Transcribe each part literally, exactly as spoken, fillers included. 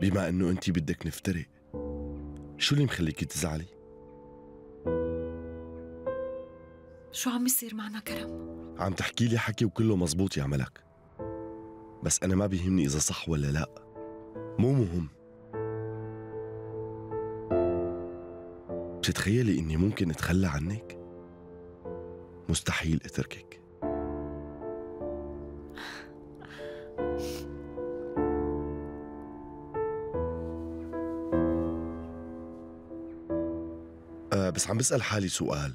بما انه انتي بدك نفترق، شو اللي مخليكي تزعلي؟ شو عم يصير معنا كرم؟ عم تحكي لي حكي وكله مزبوط يا ملك، بس انا ما بيهمني اذا صح ولا لا، مو مهم. بتتخيلي اني ممكن اتخلى عنك؟ مستحيل اتركك. أه بس عم بسأل حالي سؤال.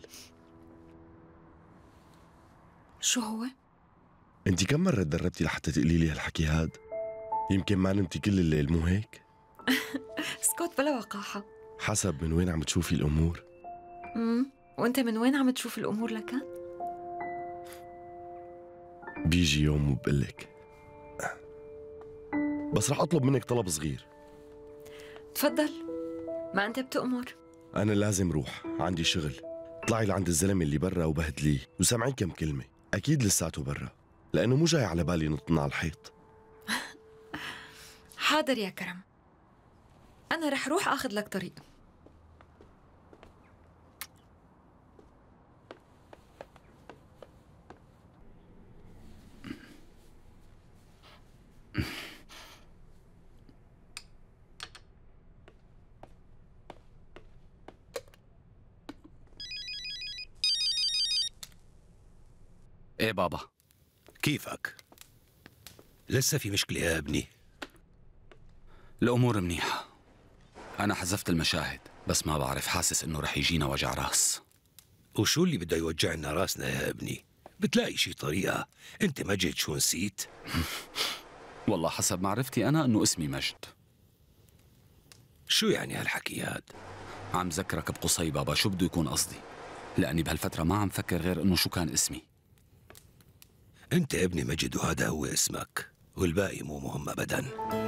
شو هو؟ انت كم مرة تدربتي لحتى تقولي لي هالحكي هاد؟ يمكن ما نمتي كل الليل، مو هيك؟ اسكت بلا وقاحة. حسب من وين عم تشوفي الأمور. امم وانت من وين عم تشوف الأمور لكان؟ بيجي يوم وبقلك، بس رح أطلب منك طلب صغير. تفضل، ما أنت بتأمر. أنا لازم روح، عندي شغل. طلعي لعند الزلمة اللي برا وبهدليه وسمعي كم كلمة، أكيد لساته برا، لأنه مو جاي على بالي نطنا على الحيط. حاضر يا كرم، أنا رح روح أخذ لك طريق. ايه بابا. كيفك؟ لسه في مشكلة يا ابني؟ الأمور منيحة، أنا حذفت المشاهد، بس ما بعرف، حاسس إنه رح يجينا وجع راس. وشو اللي بده يوجعنا راسنا يا ابني؟ بتلاقي شي طريقة، أنت مجد شو نسيت؟ والله حسب معرفتي أنا إنه اسمي مجد. شو يعني هالحكي هاد؟ عم ذكرك بقصي بابا، شو بده يكون قصدي؟ لأني بهالفترة ما عم فكر غير إنه شو كان اسمي. أنت ابني مجد وهذا هو اسمك، والباقي مو مهم أبدا.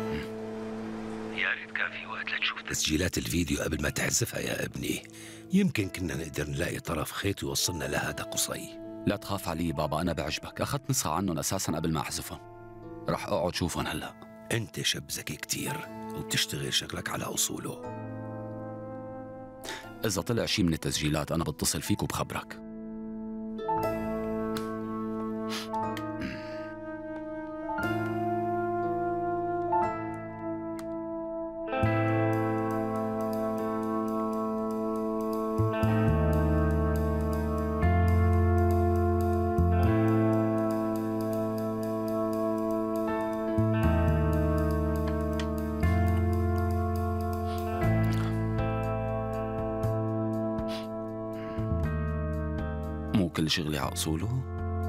يا ريت كان في وقت لتشوف تسجيلات الفيديو قبل ما تحذفها يا ابني، يمكن كنا نقدر نلاقي طرف خيط يوصلنا لهذا قصي. لا تخاف علي بابا، أنا بعجبك، أخذت نسخة عنهم أساسا قبل ما أحذفهم، رح أقعد شوفهم هلأ. أنت شاب ذكي كتير وبتشتغل شغلك على أصوله. إذا طلع شي من التسجيلات أنا بتصل فيك وبخبرك. مو كل شغلي على أصوله.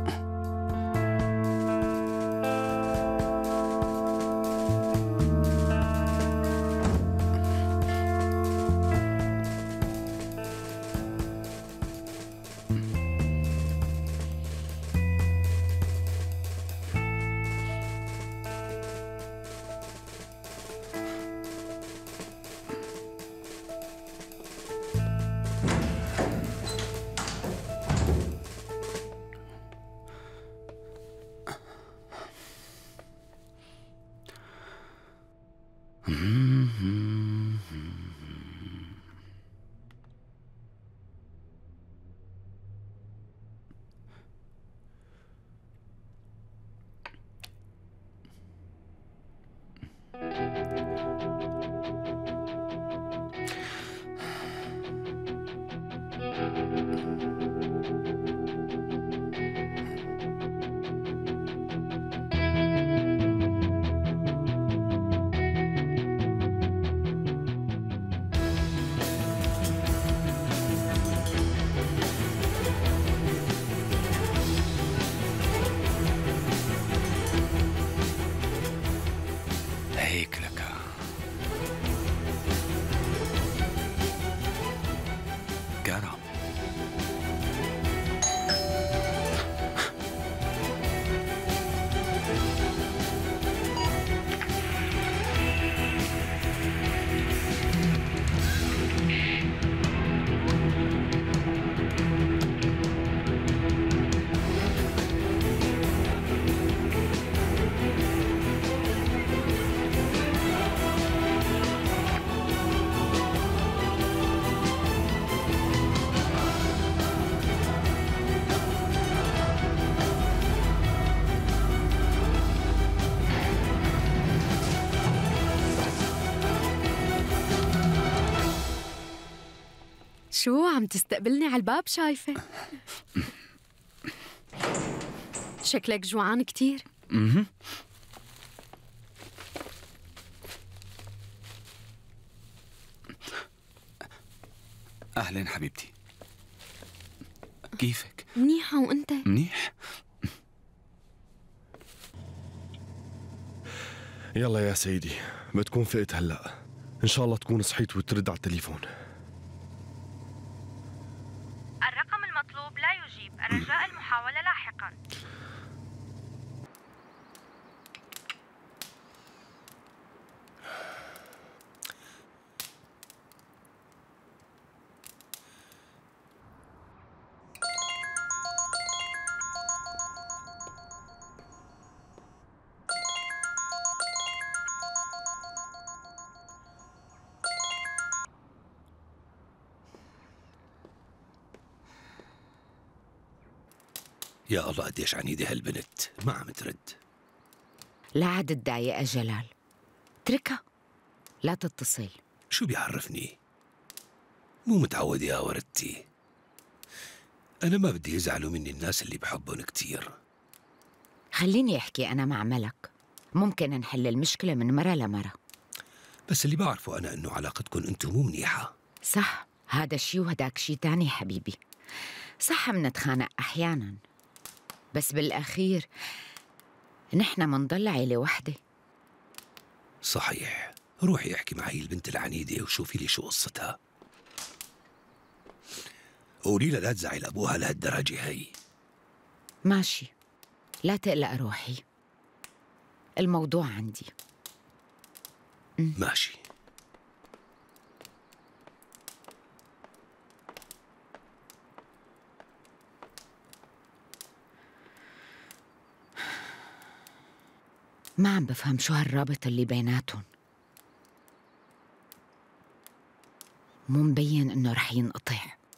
هيك لك كرم. شو عم تستقبلني على الباب شايفة؟ شكلك جوعان كتير. اها. أهلين حبيبتي، كيفك؟ منيحة وأنت؟ منيح. يلا يا سيدي، بتكون فقت هلأ، إن شاء الله تكون صحيت وترد على التليفون. الرقم المطلوب لا يجيب، الرجاء المحاولة لاحقاً. يا الله قديش عنيدة هالبنت، ما عم ترد. لا عاد تضايق يا جلال، اتركها، لا تتصل. شو بيعرفني؟ مو متعودة يا وردتي. أنا ما بدي يزعلوا مني الناس اللي بحبهم كتير. خليني أحكي أنا مع ملك، ممكن نحل المشكلة من مرة لمرة. بس اللي بعرفه أنا إنه علاقتكم أنتم مو منيحة. صح، هذا شي وهداك شي تاني حبيبي. صح منتخانق أحياناً، بس بالأخير نحن منضل عيلة وحدة. صحيح. روحي احكي مع هي البنت العنيدة وشوفي لي شو قصتها. قولي لها لا تزعل أبوها لهالدرجة هي. ماشي، لا تقلق روحي، الموضوع عندي. م. ماشي. ما عم بفهم شو هالرابط اللي بيناتهم، مو مبين انه رح ينقطع.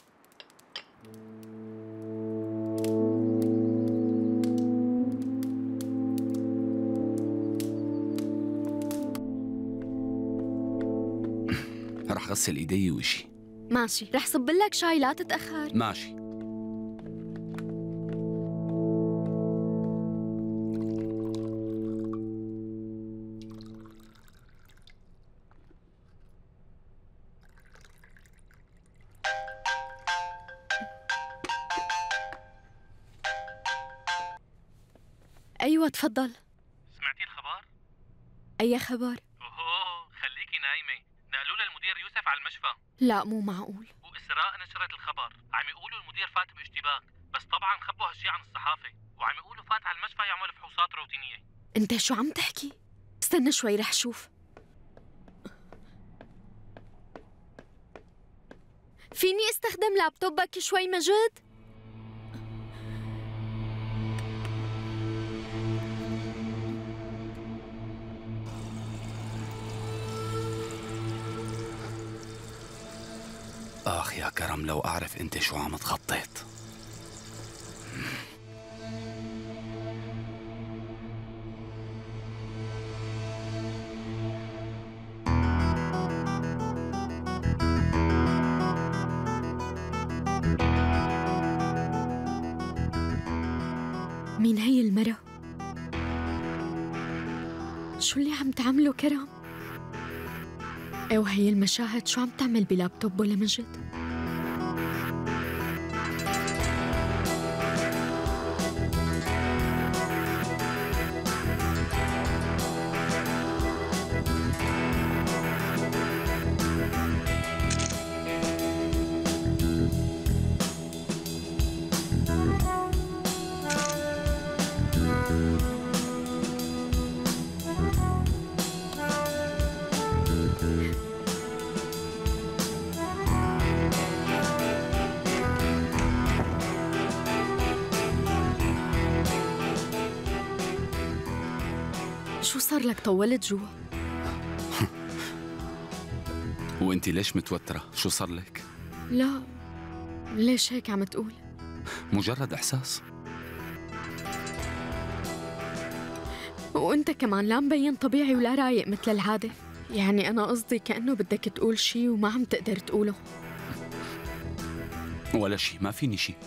رح غسل ايدي وشي. ماشي، رح صب لك شاي، لا تتأخر. ماشي. أيوة تفضل. سمعتي الخبر؟ أي خبر؟ اوه خليكي نايمة، نقلوا للمدير يوسف على المشفى. لا مو معقول. وإسراء نشرت الخبر، عم يقولوا المدير فات باشتباك، بس طبعا خبوا هالشي عن الصحافة، وعم يقولوا فات على المشفى يعمل فحوصات روتينية. أنت شو عم تحكي؟ استنى شوي رح شوف. فيني استخدم لابتوبك شوي مجد؟ آخ يا كرم، لو أعرف أنت شو عم تخطط. مين هي المرة؟ شو اللي عم تعمله كرم؟ ايوه هي المشاهد شو عم تعمل بلابتوب ولا مجد؟ شو صار لك طولت جوا؟ وانت ليش متوترة؟ شو صار لك؟ لا، ليش هيك عم تقول؟ مجرد إحساس. وانت كمان لا مبين طبيعي ولا رايق مثل العادة. يعني أنا قصدي كأنه بدك تقول شي وما عم تقدر تقوله. ولا شيء، ما فيني شيء.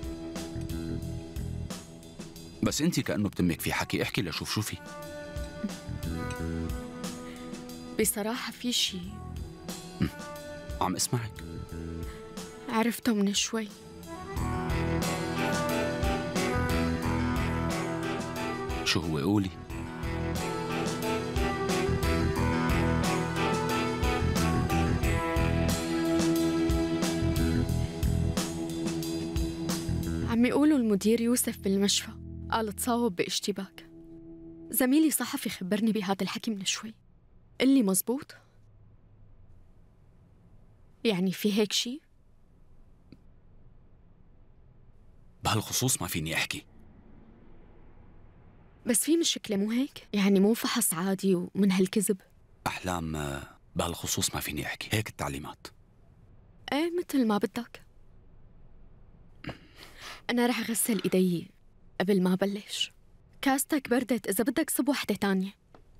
بس انت كأنه بتمك في حكي، احكي لشوف شو في. بصراحة في شيء عم اسمعك. عرفته من شوي. شو هو؟ قولي. عم يقولوا المدير يوسف بالمشفى قال تصاوب باشتباك. زميلي صحفي خبرني بهذا الحكي من شوي. قلي مزبوط؟ يعني في هيك شيء؟ بهالخصوص ما فيني احكي. بس في مشكلة مو هيك؟ يعني مو فحص عادي ومن هالكذب؟ أحلام، بهالخصوص ما فيني احكي، هيك التعليمات. ايه مثل ما بدك. أنا رح أغسل إيدي قبل ما بلش. كاستك بردت، إذا بدك صب وحدة تانية.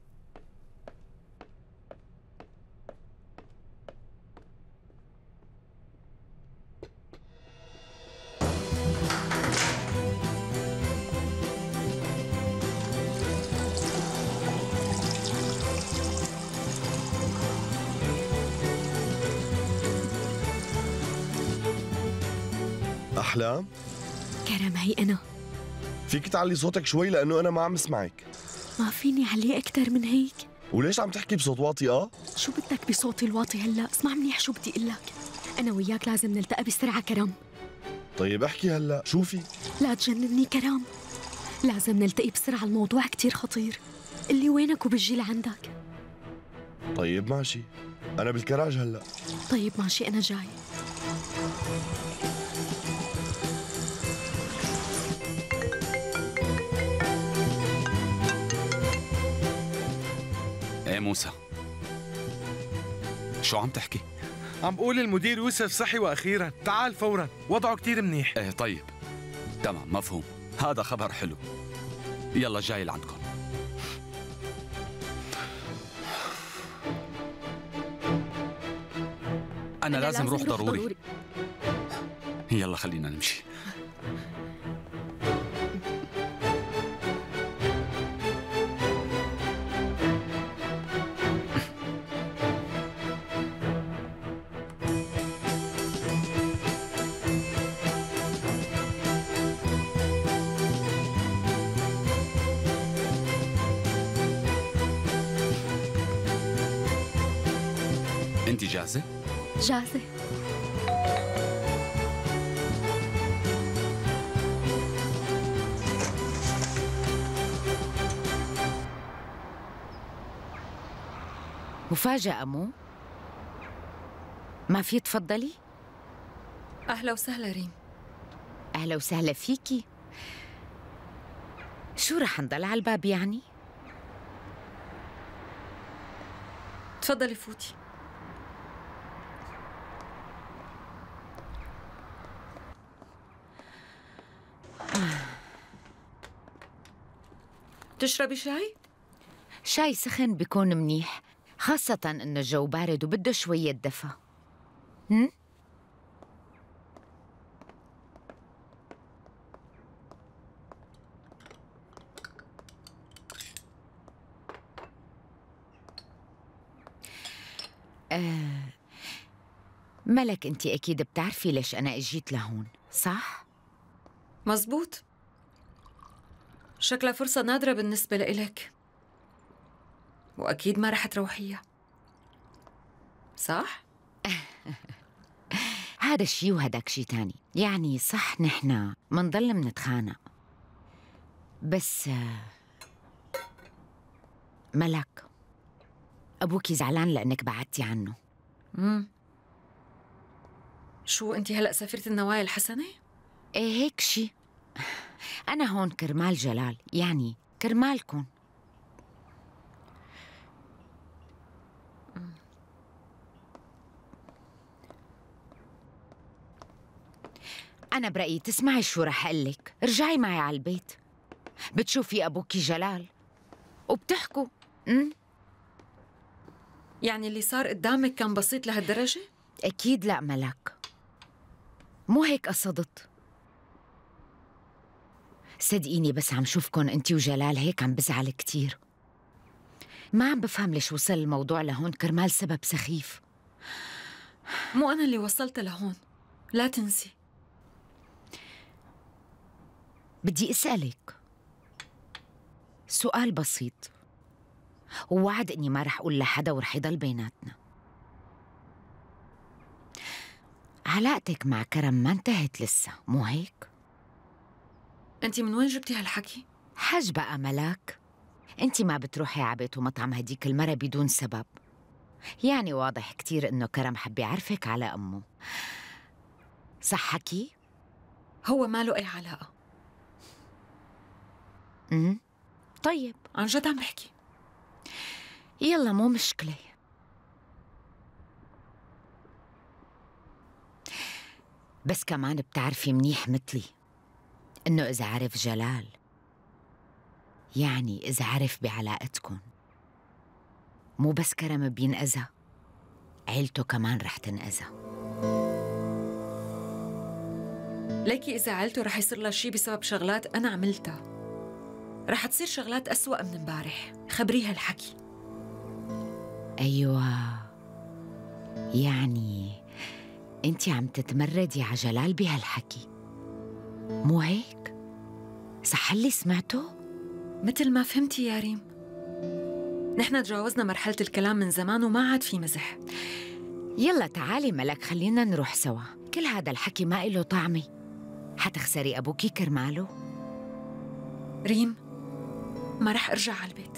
أحلام؟ كرم، هي أنا. فيك تعلي صوتك شوي لأنه أنا ما عم اسمعك. ما فيني عليه أكتر من هيك. وليش عم تحكي بصوت واطي؟ آه؟ شو بدك بصوتي الواطي هلا؟ اسمع منيح شو بدي أقول لك. أنا وياك لازم نلتقى بسرعة كرم. طيب احكي هلا، شو في؟ لا تجنني كرم، لازم نلتقي بسرعة، الموضوع كتير خطير. اللي وينك وبجي لعندك. طيب ماشي، أنا بالكراج هلا. طيب ماشي، أنا جاي. ايه موسى، شو عم تحكي؟ عم بقول المدير يوسف صحي واخيرا، تعال فورا، وضعه كتير منيح. ايه طيب تمام، مفهوم، هذا خبر حلو. يلا جاي لعندكم. أنا, أنا لازم روح ضروري. ضروري يلا خلينا نمشي. أنت جاهزة؟ جاهزة. مفاجأة مو؟ ما في تفضلي؟ أهلا وسهلا ريم. أهلا وسهلا فيكي. شو رح نضل على الباب يعني؟ تفضلي فوتي. تشربي شاي؟ شاي سخن بيكون منيح، خاصة إنه الجو بارد وبده شوية دفى. هم؟ آه ملك، أنت أكيد بتعرفي ليش أنا إجيت لهون، صح؟ مزبوط. شكلها فرصة نادرة بالنسبة لإلك، وأكيد ما رح تروحيها، صح؟ هذا شي وهداك شي تاني. يعني صح نحنا منضل منتخانق، بس ملك، أبوكي زعلان لأنك بعدتي عنه. امم شو أنت هلأ سافرت النوايا الحسنة؟ إيه هيك شي. أنا هون كرمال جلال، يعني كرمالكن. أنا برأيي تسمعي شو رح أقلك، رجعي معي على البيت، بتشوفي أبوكي جلال وبتحكوا. أم؟ يعني اللي صار قدامك كان بسيط لهالدرجة؟ أكيد لا ملك، مو هيك قصدت. صدقيني بس عم شوفكن انتي وجلال هيك عم بزعل كتير. ما عم بفهم ليش وصل الموضوع لهون كرمال سبب سخيف. مو أنا اللي وصلت لهون، لا تنسي. بدي أسألك سؤال بسيط، ووعد إني ما رح أقول لحدا ورح يضل بيناتنا. علاقتك مع كرم ما انتهت لسه، مو هيك؟ أنت من وين جبتي هالحكي؟ حج بقى ملاك، أنت ما بتروحي على بيت ومطعم هديك المرة بدون سبب. يعني واضح كتير إنه كرم حب يعرفك على أمه، صح حكي؟ هو ما له أي علاقة. امم طيب عن جد عم بحكي. يلا مو مشكلة. بس كمان بتعرفي منيح مثلي إنه إذا عرف جلال، يعني إذا عرف بعلاقتكن، مو بس كرم بينأذى، عيلته كمان رح تنأذى. ليكي إذا عيلته رح يصير لها شي بسبب شغلات أنا عملتها، رح تصير شغلات أسوأ من امبارح. خبريها الحكي. أيوة، يعني أنتي عم تتمردي على جلال بهالحكي، مو هيك؟ صح اللي سمعته؟ مثل ما فهمتي يا ريم، نحن تجاوزنا مرحلة الكلام من زمان وما عاد في مزح. يلا تعالي ملك، خلينا نروح سوا. كل هذا الحكي ما إله طعمة، حتخسري أبوكي كرماله. ريم، ما رح أرجع على البيت.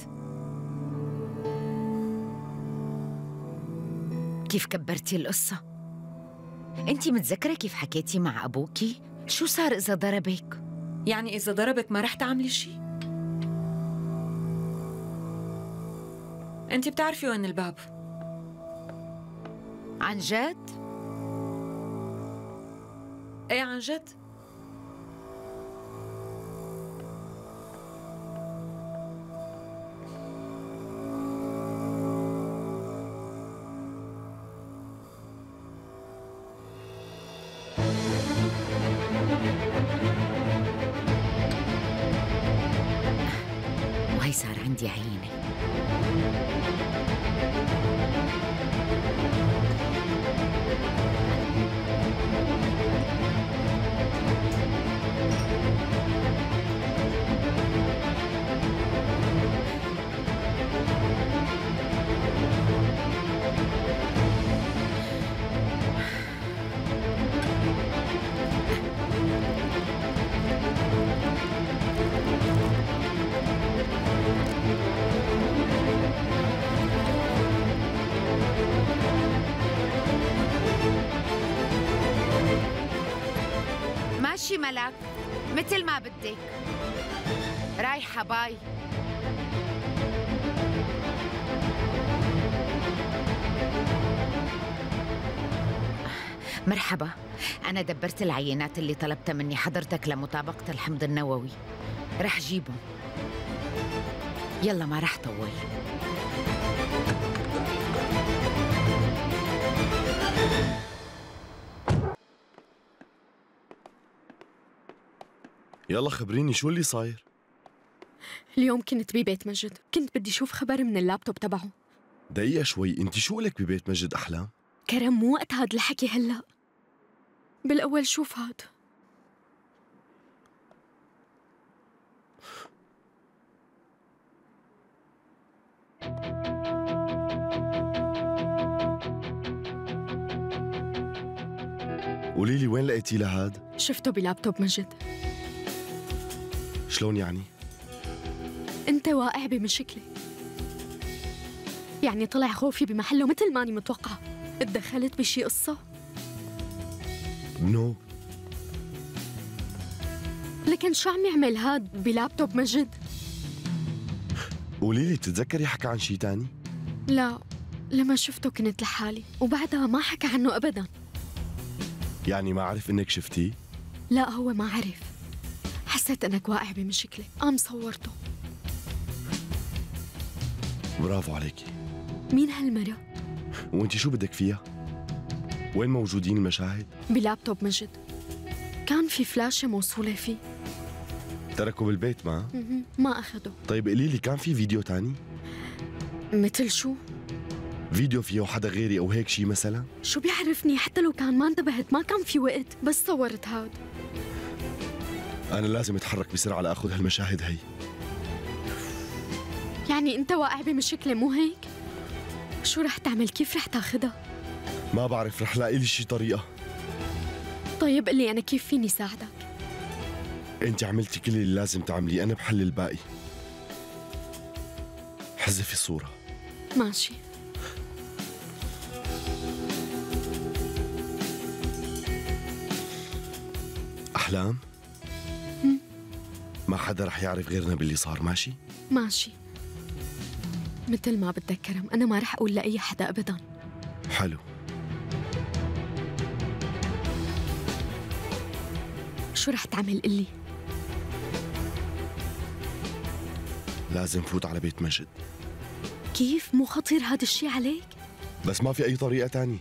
كيف كبرتي القصة؟ أنتي متذكرة كيف حكيتي مع أبوكي؟ شو صار إذا ضربك؟ يعني إذا ضربك ما رح تعملي شي؟ أنتي بتعرفي وين الباب. عن جد؟ إيه عن جد. وهي صار عندي عينة. ماشي ملك، مثل ما بدك. رايحة، باي. مرحبا، أنا دبرت العينات اللي طلبتها مني حضرتك لمطابقة الحمض النووي، رح جيبهم. يلا ما رح طول. يلا خبريني شو اللي صاير. اليوم كنت ببيت مجد، كنت بدي شوف خبر من اللابتوب تبعه. دقيقة شوي، انت شو لك ببيت مجد أحلام؟ كرم مو وقت هاد الحكي هلأ. بالأول شوف هاد. قولي لي وين لقيتي لهاد؟ شفته بلابتوب مجد. شلون يعني؟ انت واقع بمشكلة، يعني طلع خوفي بمحله مثل ماني متوقعة. اتدخلت بشي قصة؟ نو. لكن شو عم يعمل هاد بلابتوب مجد؟ قولي لي بتتذكري حكى عن شي تاني؟ لا، لما شفته كنت لحالي وبعدها ما حكى عنه أبداً. يعني ما عرف إنك شفتيه؟ لا، هو ما عرف. حسيت إنك واقع بمشكلة، قام صورته. برافو عليكي. مين هالمرة؟ وانت شو بدك فيها؟ وين موجودين المشاهد؟ بلابتوب مجد. كان في فلاشة موصولة فيه. تركوا بالبيت ما؟ ما أخده. طيب قولي لي كان في فيديو تاني؟ مثل شو؟ فيديو فيه حدا غيري أو هيك شي مثلا؟ شو بيعرفني؟ حتى لو كان ما انتبهت، ما كان في وقت، بس صورت هاد. أنا لازم أتحرك بسرعة لأخذ هالمشاهد هي. يعني أنت واقع بمشكلة مو هيك؟ شو رح تعمل؟ كيف رح تاخدها؟ ما بعرف، رح لاقي لي شي طريقة. طيب قل لي أنا كيف فيني ساعدك؟ أنت عملتي كل اللي لازم تعمليه، أنا بحل الباقي. حذفي الصورة. ماشي. أحلام؟ ما حدا رح يعرف غيرنا باللي صار، ماشي؟ ماشي. مثل ما بدك كرم، أنا ما رح أقول لأي حدا أبداً. حلو. شو رح تعمل قلي؟ لازم فوت على بيت مجد. كيف؟ مو خطير هذا الشي عليك؟ بس ما في أي طريقة تانية.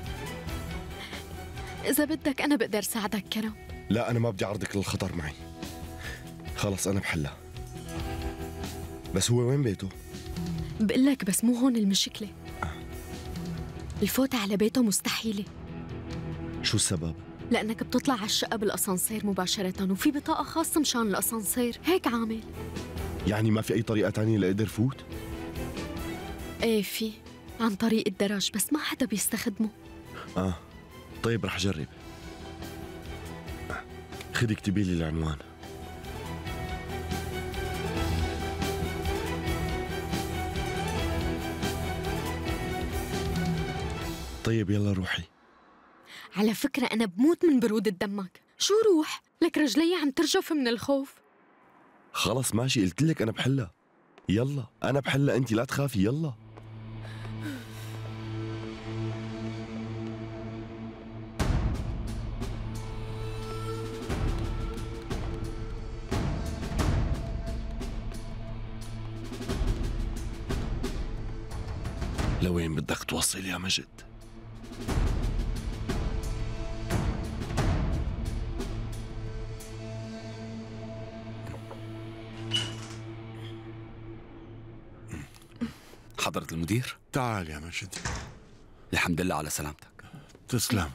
إذا بدك أنا بقدر ساعدك كرم. لا، أنا ما بدي أعرضك للخطر معي. خلص أنا بحلها. بس هو وين بيته؟ بقلك بس مو هون المشكلة. الفوت على بيته مستحيلة. شو السبب؟ لأنك بتطلع على الشقة بالأسانسير مباشرة، وفي بطاقة خاصة مشان الأسانسير، هيك عامل. يعني ما في أي طريقة تانية لأقدر فوت؟ ايه في، عن طريق الدرج، بس ما حدا بيستخدمه. آه طيب رح جرب. خدي اكتبي لي العنوان. طيب يلا روحي. على فكرة أنا بموت من برودة دمك. شو روح؟ لك رجلي عم ترجف من الخوف. خلص ماشي، قلت لك أنا بحلها. يلا أنا بحلها، أنت لا تخافي، يلا. لوين بدك توصل يا مجد؟ حضرة المدير؟ تعال يا مجد. الحمد لله على سلامتك. تسلم.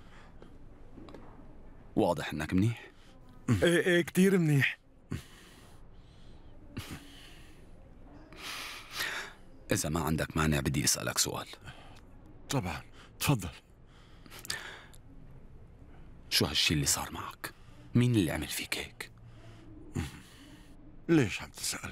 واضح انك منيح. ايه ايه كتير منيح. إذا ما عندك مانع بدي أسألك سؤال. طبعا، تفضل. شو هالشي اللي صار معك؟ مين اللي عمل فيك هيك؟ ليش عم تسأل؟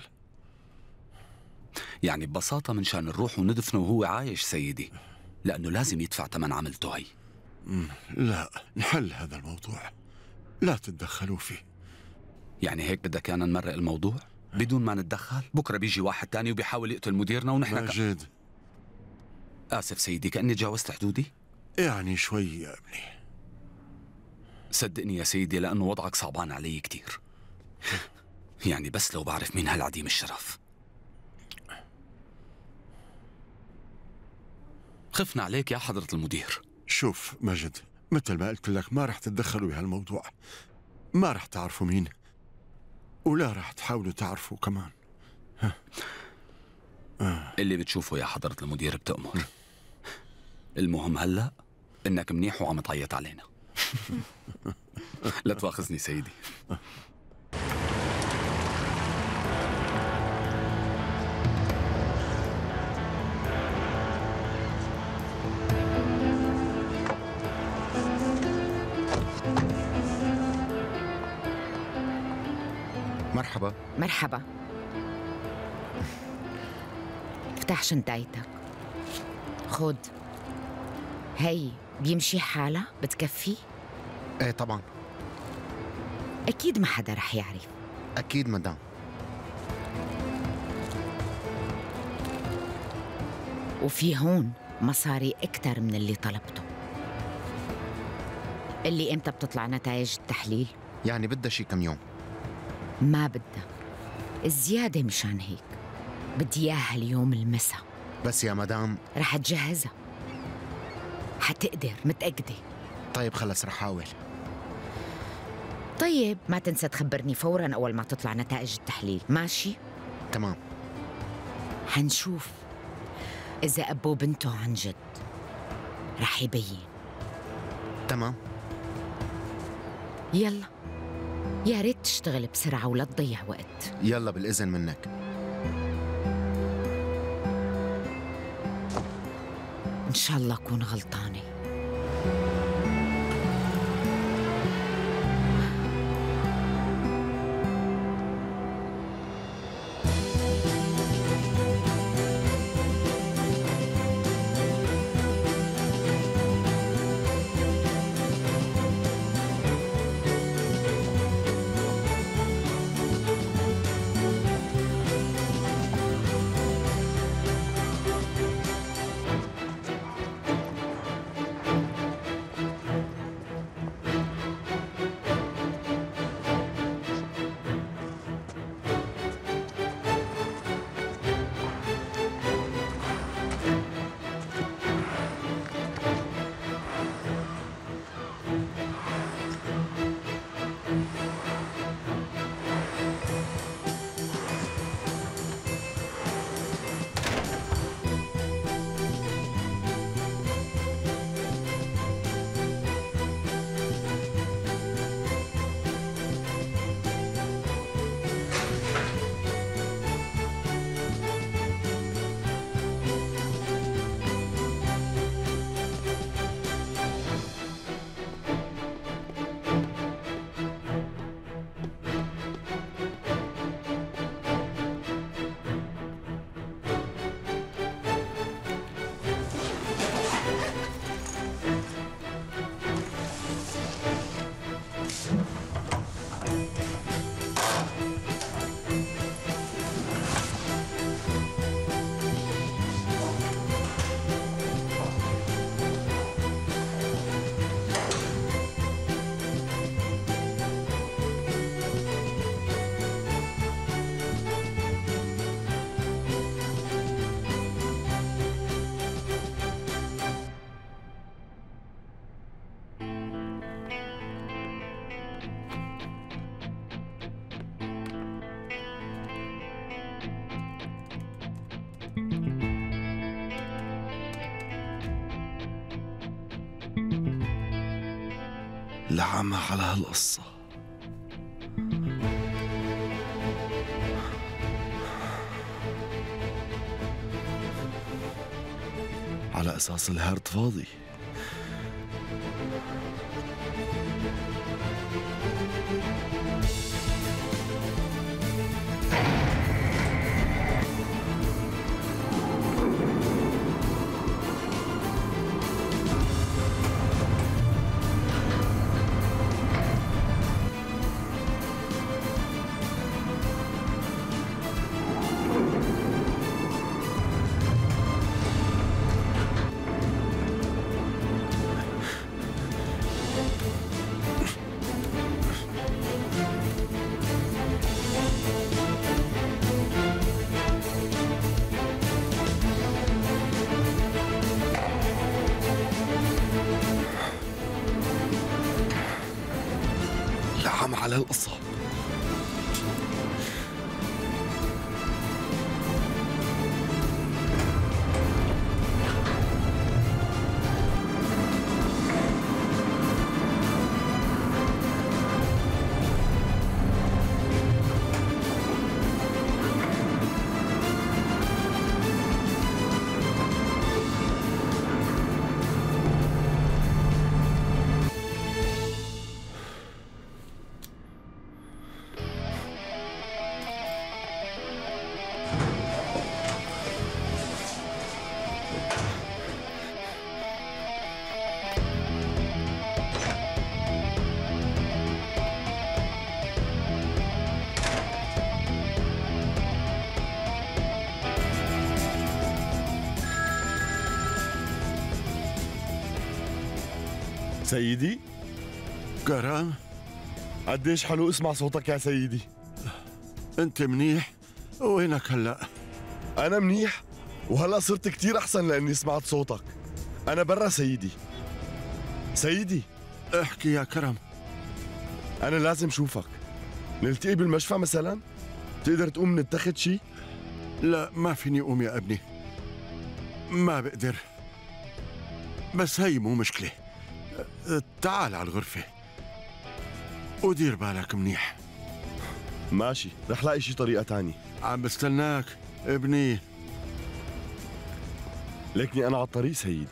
يعني ببساطة من شان نروح وندفنه وهو عايش سيدي، لأنه لازم يدفع ثمن عملته هي. لا، نحل هذا الموضوع، لا تتدخلوا فيه. يعني هيك بدك يانا نمرق الموضوع؟ بدون ما نتدخل؟ بكرة بيجي واحد تاني وبيحاول يقتل مديرنا ونحن ماجد ك... آسف سيدي، كأني تجاوزت حدودي؟ يعني شوي يا ابني. صدقني يا سيدي، لأنه وضعك صعبان علي كتير. يعني بس لو بعرف مين هالعديم الشرف. خفنا عليك يا حضرة المدير. شوف مجد، مثل ما قلت لك ما رح تتدخلوا بهالموضوع، ما رح تعرفوا مين، ولا رح تحاولوا تعرفوا كمان. آه. اللي بتشوفه يا حضرة المدير بتأمر. المهم هلأ إنك منيح وعم تعيط علينا. لا تواخذني سيدي. مرحبا. مرحبا. افتح شنطتك. خد هي، بيمشي حالها؟ بتكفي؟ ايه طبعا. أكيد ما حدا رح يعرف. أكيد مدام. وفي هون مصاري أكتر من اللي طلبته. اللي إمتى بتطلع نتائج التحليل؟ يعني بدها شي كم يوم. ما بدها الزيادة، مشان هيك بدي إياها اليوم المساء. بس يا مدام رح تجهزها، حتقدر، متأكدة. طيب خلص رح حاول. طيب ما تنسى تخبرني فوراً أول ما تطلع نتائج التحليل، ماشي؟ تمام. حنشوف إذا أبو بنته عن جد رح يبين. تمام. يلا يا ريت تشتغل بسرعة ولا تضيع وقت. يلا بالإذن منك. إن شاء الله أكون غلطانة. لعمة على هالقصة. على أساس الهارد فاضي. لعم على القصة. سيدي كرم، قديش حلو اسمع صوتك يا سيدي. انت منيح؟ وينك هلا؟ انا منيح وهلا صرت كتير احسن لاني سمعت صوتك. انا برا سيدي. سيدي احكي يا كرم. أنا لازم شوفك. نلتقي بالمشفى مثلا؟ تقدر تقوم نتخذ شي؟ لا ما فيني أقوم يا ابني، ما بقدر. بس هي مو مشكلة، تعال على الغرفة ودير بالك منيح. ماشي، رح لاقي شي طريقة تانية. عم بستناك ابني. لكني أنا على الطريق سيدي.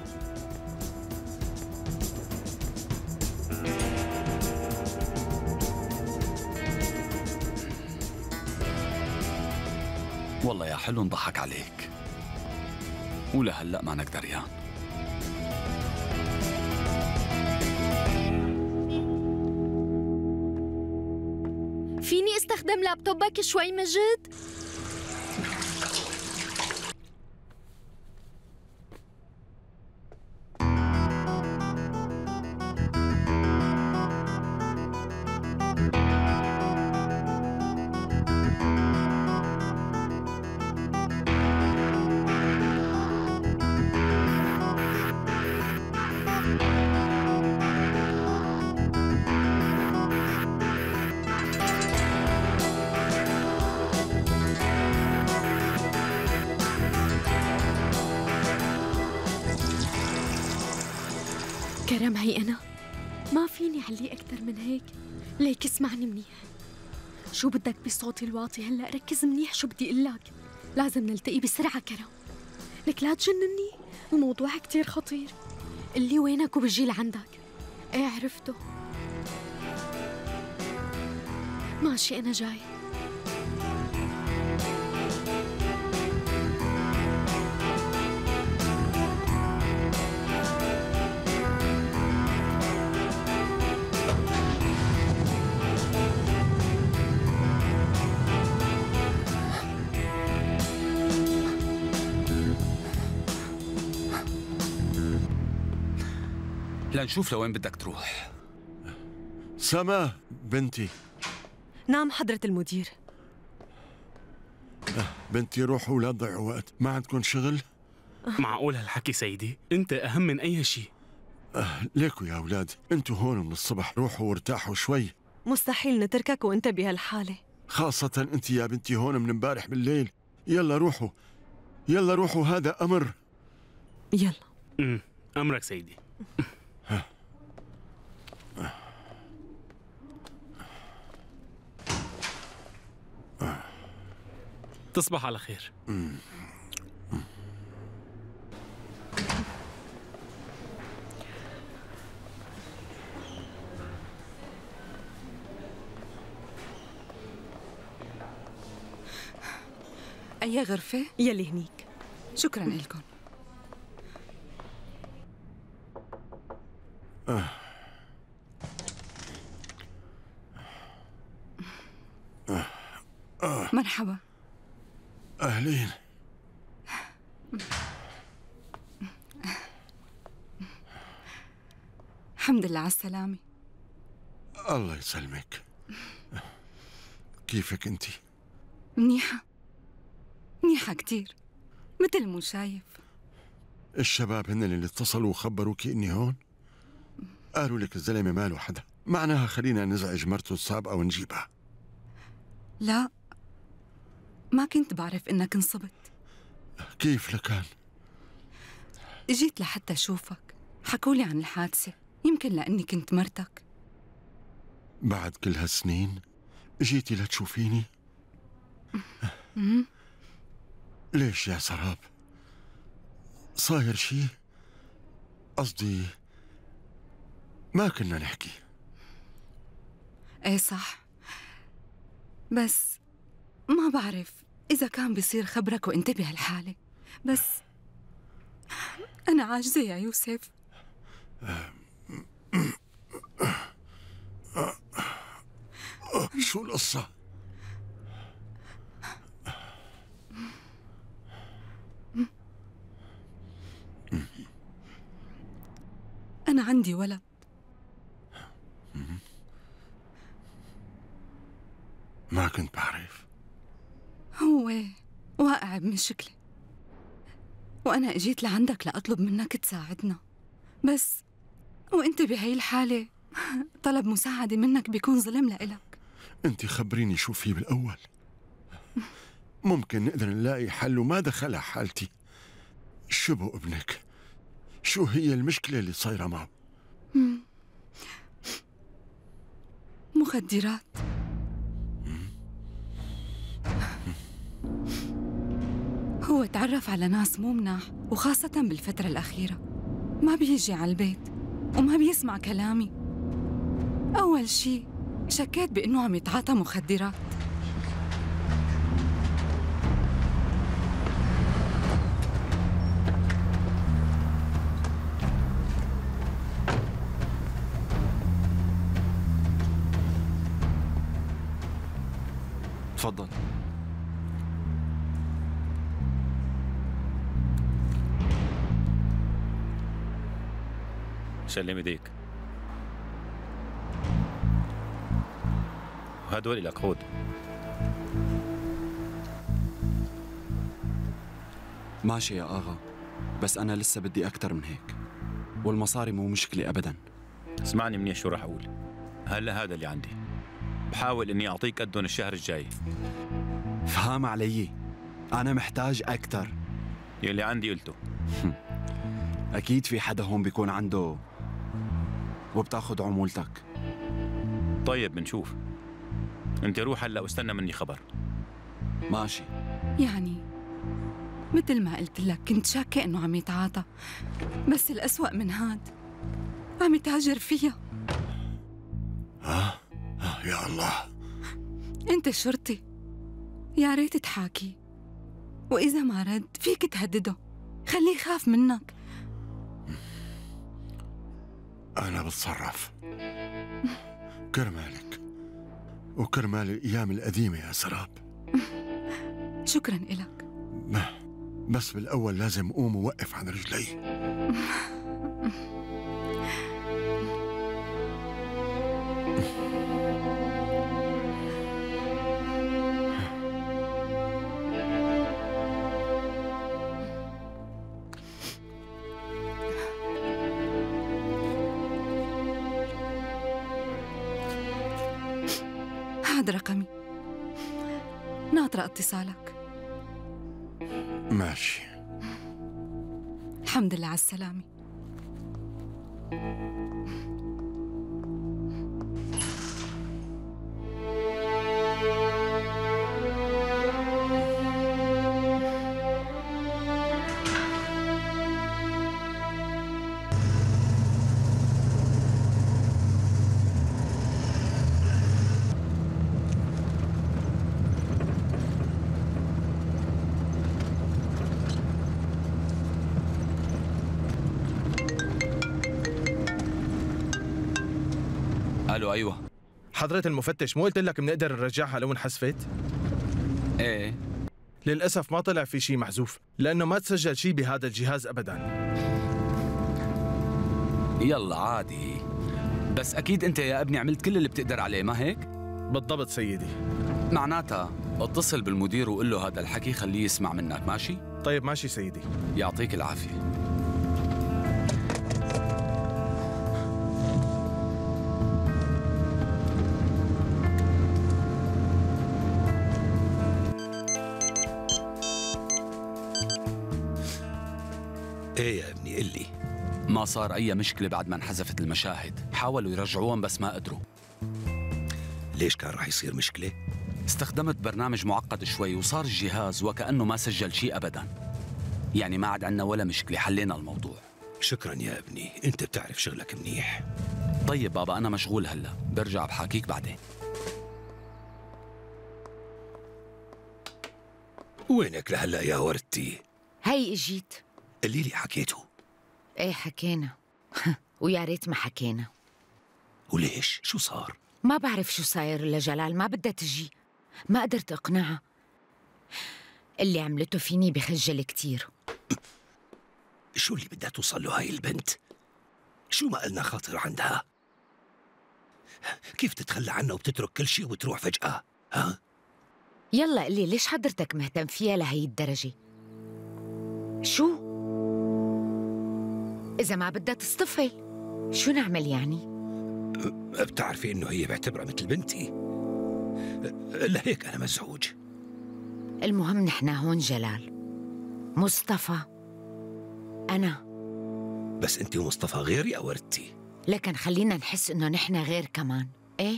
والله يا حلو نضحك عليك، ولهلأ مانك دريان. فيني استخدم لابتوبك شوي مجد؟ كرم هي أنا ما فيني علي أكثر من هيك. ليك اسمعني منيح، شو بدك بصوتي الواطي هلأ؟ ركز منيح شو بدي أقول لك. لازم نلتقي بسرعة كرم، لك لا تجنني، الموضوع كتير خطير. اللي وينك وبجي لعندك. ايه عرفته. ماشي أنا جاي. لنشوف لوين بدك تروح. سما بنتي. نعم حضرة المدير. بنتي روحوا ولا تضيعوا وقت، ما عندكم شغل؟ معقول هالحكي سيدي؟ انت اهم من اي شيء. أه ليكوا يا اولاد، انتوا هون من الصبح، روحوا وارتاحوا شوي. مستحيل نتركك وانت بهالحالة، خاصة انت يا بنتي هون من امبارح بالليل. يلا روحوا، يلا روحوا، هذا امر. يلا. امم امرك سيدي. تصبح على خير. أي غرفة؟ يلي هنيك. شكراً لكم. آه. آه. آه. مرحبا. أهلين. الحمد لله على السلامة. الله يسلمك. كيفك انت؟ منيحة منيحة كتير، مثل مو شايف. الشباب هن اللي اتصلوا وخبروك اني هون؟ قالوا لك الزلمة ماله حدا، معناها خلينا نزعج مرته السابقة ونجيبها. لا، ما كنت بعرف انك انصبت. كيف لكان؟ اجيت لحتى اشوفك، حكولي عن الحادثة، يمكن لاني كنت مرتك. بعد كل هالسنين جيتي لتشوفيني؟ ليش يا سراب؟ صاير شي؟ قصدي ما كنا نحكي. ايه صح، بس ما بعرف إذا كان بيصير خبرك وانت بهالحالة، بس أنا عاجزة يا يوسف. شو القصة؟ أنا عندي ولد. ما كنت بعرف. هو واقع بمشكلة، وأنا اجيت لعندك لأطلب منك تساعدنا، بس وانت بهي الحالة طلب مساعدة منك بيكون ظلم لإلك. انت خبريني شو في بالأول، ممكن نقدر نلاقي حل وما دخلها حالتي. شو بو ابنك؟ شو هي المشكلة اللي صايرة معه؟ مخدرات. هو تعرف على ناس مو مناح، وخاصة بالفترة الأخيرة ما بيجي على البيت وما بيسمع كلامي. أول شي شكيت بأنه عم يتعاطى مخدرات. تفضل. سلم ايديك. وهدول لك، خود. ماشي يا آغا، بس أنا لسه بدي أكتر من هيك، والمصاري مو مشكلة أبداً. اسمعني منيح شو راح أقول. هلا هذا اللي عندي، بحاول إني أعطيك قدهم الشهر الجاي. فهم علي، أنا محتاج أكتر. يلي عندي قلته. أكيد في حدا هون بيكون عنده وبتاخد عمولتك. طيب بنشوف. انت روح هلا واستنى مني خبر. ماشي. يعني مثل ما قلت لك كنت شاكة إنه عم يتعاطى، بس الأسوأ من هاد عم يتاجر فيها. آه آه يا الله. أنت شرطي، يا ريت تحاكي، وإذا ما رد فيك تهدده، خليه يخاف منك. أنا بتصرف كرمالك وكرمال الأيام القديمة يا سراب. شكراً إلك. بس بالأول لازم أقوم ووقف عن رجلي. هذا رقمي، ناطرة اتصالك. ماشي. الحمد لله على السلامة. الو ايوه. حضرة المفتش، مو قلت لك بنقدر نرجعها لو انحذفت؟ ايه. للأسف ما طلع في شيء محذوف، لأنه ما تسجل شيء بهذا الجهاز أبداً. يلا عادي، بس أكيد أنت يا ابني عملت كل اللي بتقدر عليه، ما هيك؟ بالضبط سيدي. معناتها اتصل بالمدير وقول له هذا الحكي، خليه يسمع منك، ماشي؟ طيب ماشي سيدي. يعطيك العافية. ايه يا ابني قل لي. ما صار أي مشكلة بعد ما انحذفت المشاهد، حاولوا يرجعوهم بس ما قدروا. ليش كان رح يصير مشكلة؟ استخدمت برنامج معقد شوي وصار الجهاز وكأنه ما سجل شيء أبداً. يعني ما عاد عنا ولا مشكلة، حلينا الموضوع. شكراً يا ابني، أنت بتعرف شغلك منيح. طيب بابا أنا مشغول هلأ، برجع بحاكيك بعدين. وينك لهلأ يا وردتي؟ هي اجيت. قولي لي حكيته؟ ايه حكينا ويا ريت ما حكينا. وليش؟ شو صار؟ ما بعرف شو صاير لجلال، ما بدها تجي، ما قدرت اقنعها. اللي عملته فيني بخجل كتير. شو اللي بدها توصل له هاي البنت؟ شو ما قلنا خاطر عندها؟ كيف تتخلى عنها وبتترك كل شيء وبتروح فجأة؟ ها؟ يلا قلي ليش حضرتك مهتم فيها لهي الدرجة؟ شو؟ إذا ما بدها تصطفل شو نعمل يعني؟ بتعرفي إنه هي بعتبرها مثل بنتي، لهيك أنا مزعوج. المهم نحن هون جلال، مصطفى، أنا. بس أنت ومصطفى غير يا وردتي. لكن خلينا نحس إنه نحن غير كمان، إيه؟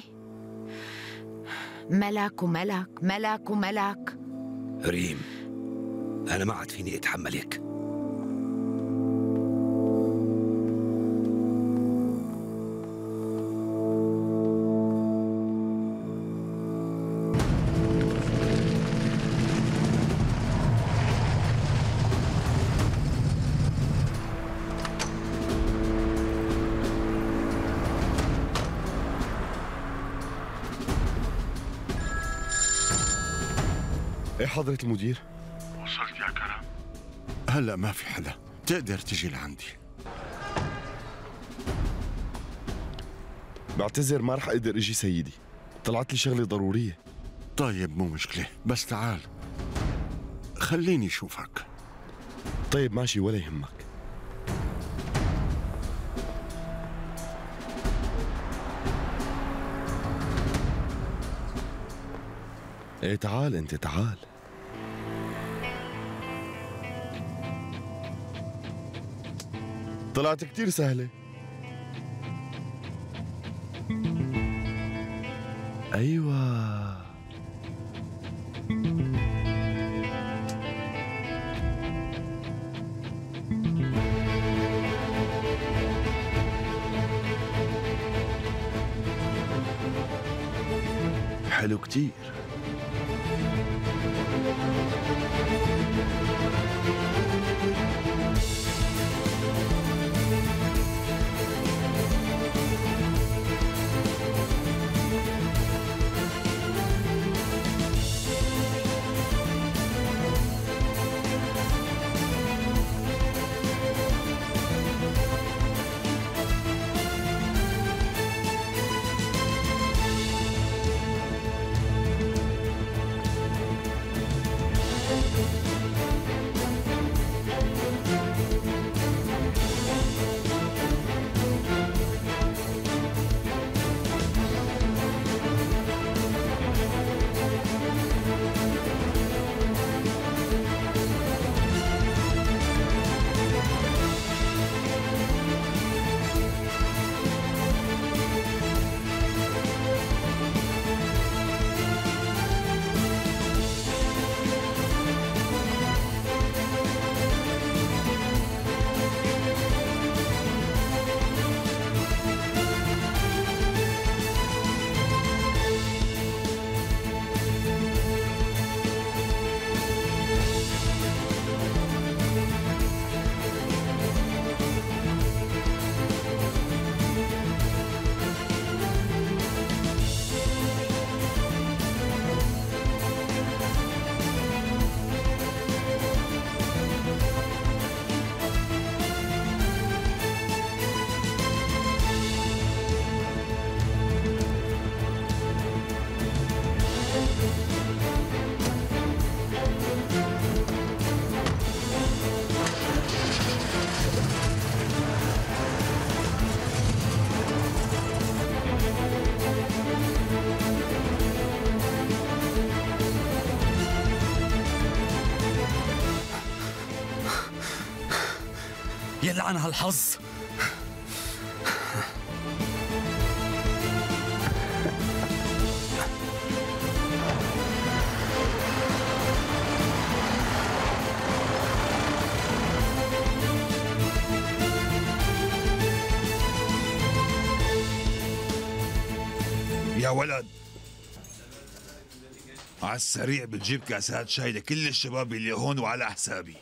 ملك وملك، ملك وملك. ريم، أنا ما عاد فيني أتحملك. ايه حضرة المدير؟ وصلت يا كرم؟ هلا ما في حدا، تقدر تجي لعندي. بعتذر ما رح اقدر اجي سيدي، طلعت لي شغلة ضرورية. طيب مو مشكلة، بس تعال خليني اشوفك. طيب ماشي ولا يهمك. ايه تعال انت تعال. طلعت كتير سهلة. ايوه حلو كتير. يلعن هالحظ. يا ولد، على السريع بتجيب كاسات شاي لكل الشباب اللي هون وعلى حسابي.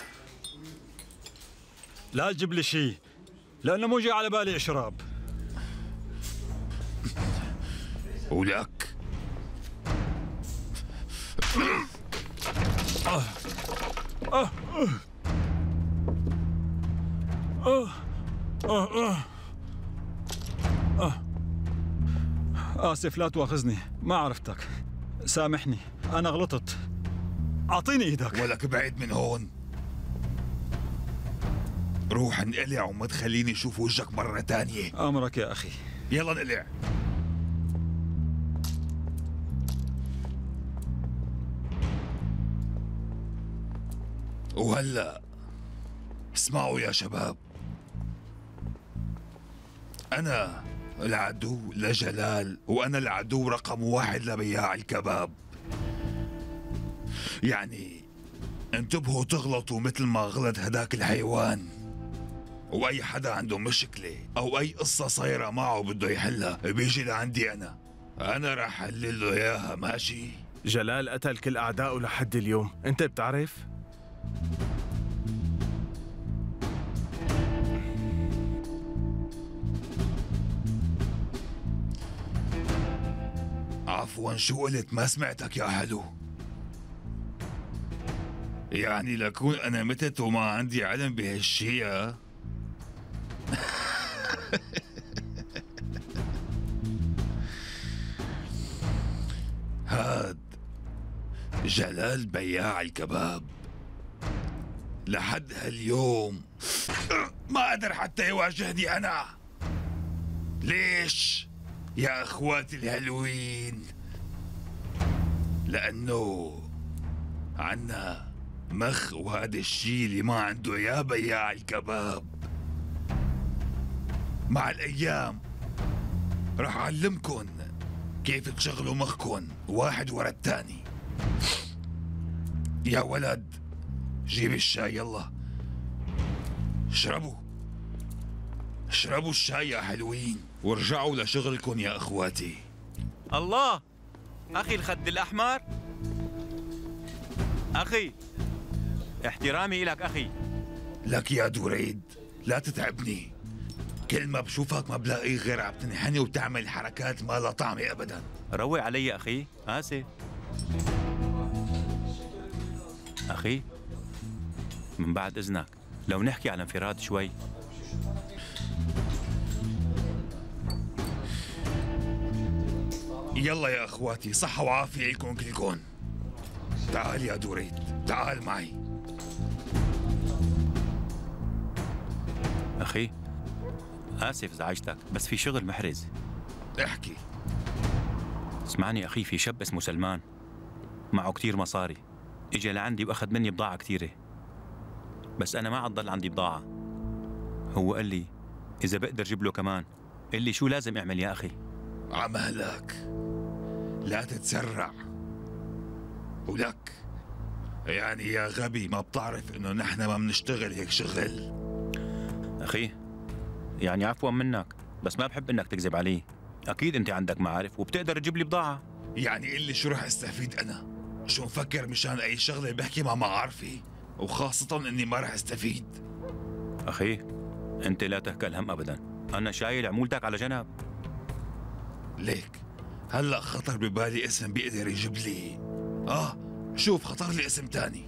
لا تجيب لي شيء، لأنه مو جاي على بالي إشراب. ولك آه. آه. آه. آه. آه. آسف لا تواخذني، ما عرفتك، سامحني، أنا غلطت، أعطيني إيدك. ولك بعيد من هون، روح انقلع وما تخليني اشوف وجهك مرة تانية. أمرك يا أخي. يلا نقلع. وهلا اسمعوا يا شباب، أنا العدو لجلال، وأنا العدو رقم واحد لبياع الكباب. يعني انتبهوا تغلطوا مثل ما غلط هداك الحيوان، وأي حدا عنده مشكلة أو أي قصة صايرة معه بده يحلها بيجي لعندي أنا، أنا رح حلل له إياها. ماشي؟ جلال قتل كل أعدائه لحد اليوم، أنت بتعرف؟ عفوا شو قلت؟ ما سمعتك يا حلو. يعني لكون أنا متت وما عندي علم بهالشي؟ ها؟ هاد جلال بياع الكباب لحد هاليوم ما قدر حتى يواجهني أنا. ليش يا أخواتي الحلوين؟ لأنه عنا مخ، وهذا الشيء اللي ما عنده يا بياع الكباب. مع الأيام رح أعلمكن كيف تشغلوا مخكن واحد ورا الثاني. يا ولد جيب الشاي يلا، اشربوا اشربوا الشاي يا حلوين، وارجعوا لشغلكن يا اخواتي. الله، اخي الخد الاحمر، اخي احترامي لك اخي. لك يا دريد لا تتعبني، كل ما بشوفك ما بلاقي غير عم تنحني وتعمل حركات ما لها طعمه ابدا. روي علي اخي، اسف. اخي من بعد اذنك لو نحكي على انفراد شوي. يلا يا اخواتي، صحة وعافية لكم كلكم. تعال يا دريد، تعال معي. اخي اسف ازعجتك، بس في شغل محرز. احكي. اسمعني اخي، في شاب اسمه سلمان معه كتير مصاري، اجى لعندي واخذ مني بضاعة كتيرة، بس انا ما عاد ضل عندي بضاعة. هو قال لي اذا بقدر جيب له كمان. قال لي شو لازم اعمل يا اخي؟ عمالك لا تتسرع. ولك يعني يا غبي ما بتعرف انه نحن ما بنشتغل هيك شغل؟ اخي يعني عفوا منك، بس ما بحب انك تكذب علي. اكيد انت عندك معارف وبتقدر تجيب لي بضاعة. يعني قل لي شو رح استفيد انا؟ شو مفكر مشان اي شغله بحكي مع معارفي؟ وخاصة اني ما رح استفيد. اخي انت لا تهكل هم ابدا، انا شايل عمولتك على جنب. ليك هلا خطر ببالي اسم بيقدر يجيب لي. اه شوف خطر لي اسم تاني.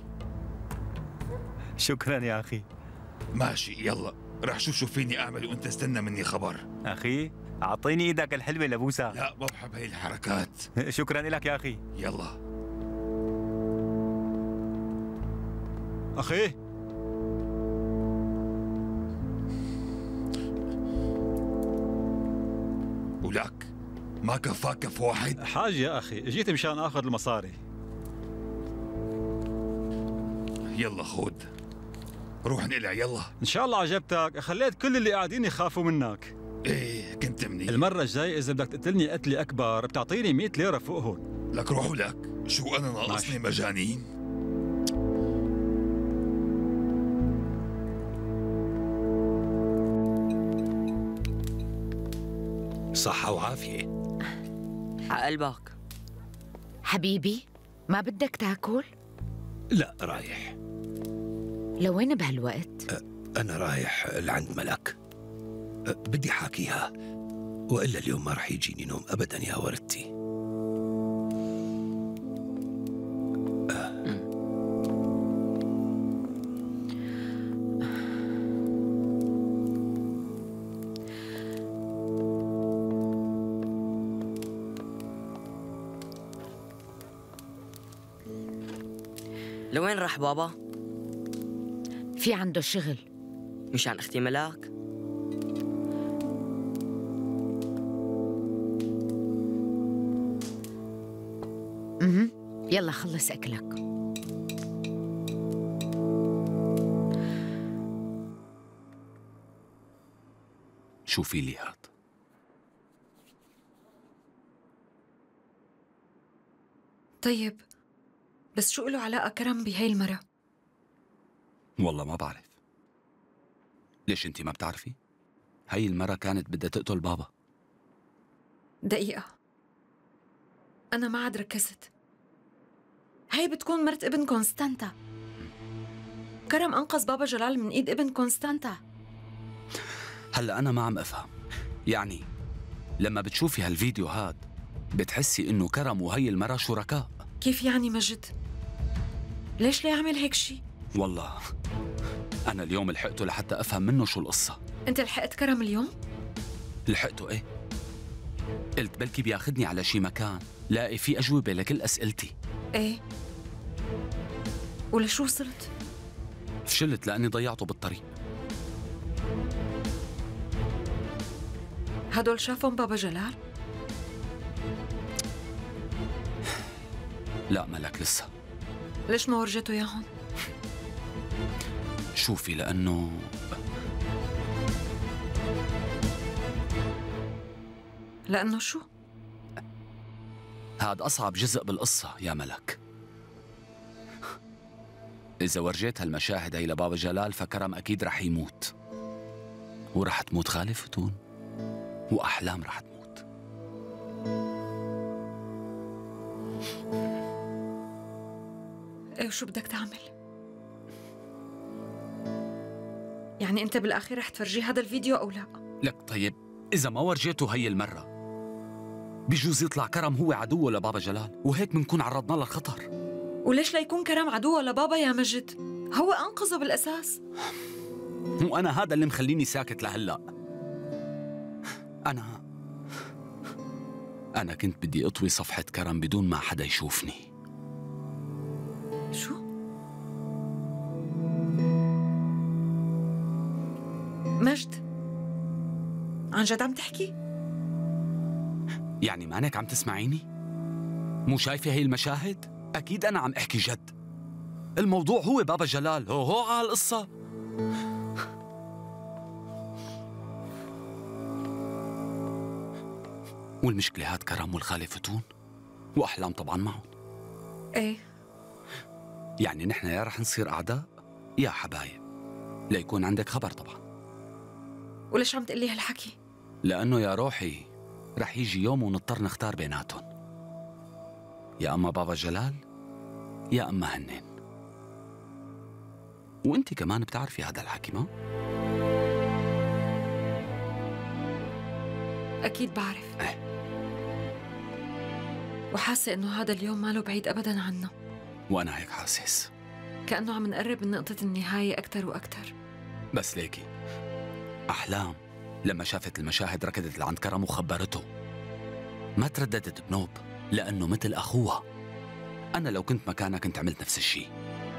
شكرا يا اخي. ماشي يلا رح شوف شو فيني اعمل وانت استنى مني خبر. اخي اعطيني ايدك الحلوه لبوسها. لا ما بحب هي الحركات. شكرا لك يا اخي. يلا اخي. ولك ما كفاك كف واحد؟ حاج يا اخي، جيت مشان اخذ المصاري. يلا خود، روح نقلع يلا. ان شاء الله عجبتك، خليت كل اللي قاعدين يخافوا منك. ايه كنت منيح. المرة الجاي إذا بدك تقتلني قتلة أكبر بتعطيني مئة ليرة فوق هون. لك روح ولك، شو أنا ناقصني مجانين؟ صحة وعافية. عقلبك حبيبي، ما بدك تاكل؟ لا رايح. لوين بهالوقت؟ أه أنا رايح لعند ملك، أه بدي حاكيها، وإلا اليوم ما رح يجيني نوم أبدا يا وردتي. أه. لوين راح بابا؟ في عنده شغل. مشان اختي ملاك؟ يلا خلص أكلك. شوفي لي هاد. طيب بس شو له علاقة كرم بهاي المرة؟ والله ما بعرف. ليش انت ما بتعرفي؟ هاي المرة كانت بدها تقتل بابا. دقيقة، أنا ما عاد ركزت. هاي بتكون مرت ابن كونستانتا. كرم أنقذ بابا جلال من إيد ابن كونستانتا. هلا أنا ما عم أفهم، يعني لما بتشوفي هالفيديو هاد بتحسي إنه كرم وهي المرة شركاء. كيف يعني مجد؟ ليش ليه يعمل هيك شي؟ والله أنا اليوم لحقته لحتى أفهم منه شو القصة. أنت لحقت كرم اليوم؟ لحقته إيه؟ قلت بلكي بياخدني على شي مكان لاقي فيه أجوبة لكل أسئلتي. إيه؟ ولشو وصلت؟ فشلت لأني ضيعته بالطريق. هدول شافهم بابا جلال؟ لا ملك لسه. ليش ما ورجيته إياهم؟ شوفي لأنه لأنه شو؟ هاد أصعب جزء بالقصة يا ملك. إذا ورجيت هالمشاهد هي لبابا جلال فكرم أكيد رح يموت، ورح تموت خالي فتون، وأحلام رح تموت. إيه وشو بدك تعمل؟ يعني أنت بالأخير رح تفرجيه هذا الفيديو أو لا؟ لك طيب إذا ما ورجيته هي المرة بجوز يطلع كرم هو عدوه لبابا جلال، وهيك بنكون عرضنا للخطر. وليش ليكون كرم عدوه لبابا يا مجد؟ هو أنقذه بالأساس. وأنا هذا اللي مخليني ساكت لهلأ. أنا أنا كنت بدي أطوي صفحة كرم بدون ما حدا يشوفني. شو؟ مجد عن جد عم تحكي؟ يعني مانك عم تسمعيني؟ مو شايفة هي المشاهد؟ أكيد أنا عم أحكي جد. الموضوع هو بابا جلال، هو هو على القصة. والمشكلة هاد كرم والخالة فتون وأحلام طبعا معهم. إيه يعني نحن يا رح نصير أعداء يا حبايب، ليكون عندك خبر طبعا. وليش عم تقلي هالحكي؟ لأنه يا روحي رح يجي يوم ونضطر نختار بيناتهم، يا أما بابا جلال يا أما هنين. وانت كمان بتعرفي هذا الحكي ما؟ أكيد بعرف. ايه وحاسة إنه هذا اليوم ماله بعيد أبداً عنا. وأنا هيك حاسس، كأنه عم نقرب من نقطة النهاية أكتر وأكتر. بس ليكي أحلام لما شافت المشاهد ركضت لعند كرم وخبرته، ما ترددت بنوب لأنه مثل أخوها. أنا لو كنت مكانها كنت عملت نفس الشيء.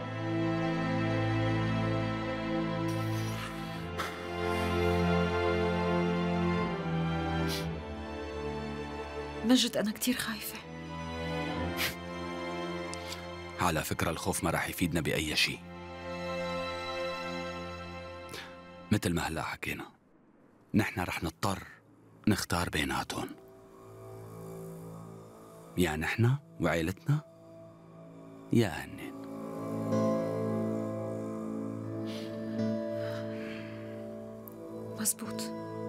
مجد أنا كتير خايفة. على فكرة الخوف ما راح يفيدنا بأي شيء. مثل ما هلأ حكينا، نحن رح نضطر نختار بيناتهم، يا نحن وعائلتنا يا هنين. مزبوط.